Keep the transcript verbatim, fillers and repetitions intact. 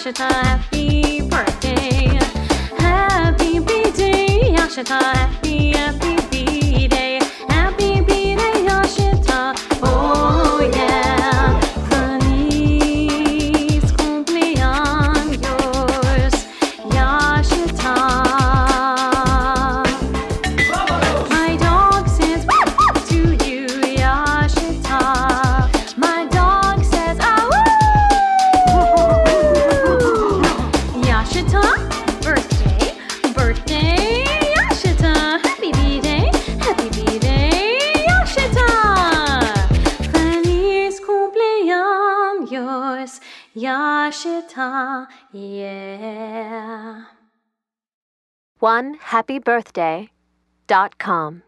Yashita, happy birthday. Happy birthday, Yashita, happy, happy birthday. Happy birthday, Yashita, oh yeah. Feliz cumpleaños, Yashita. My dog says to you, Yashita. My dog says, ah, woo! Yashita, birthday, birthday, Yashita. Happy birthday, happy birthday, Yashita. Feliz cumpleaños, Yashita, yeah. one happy birthday dot com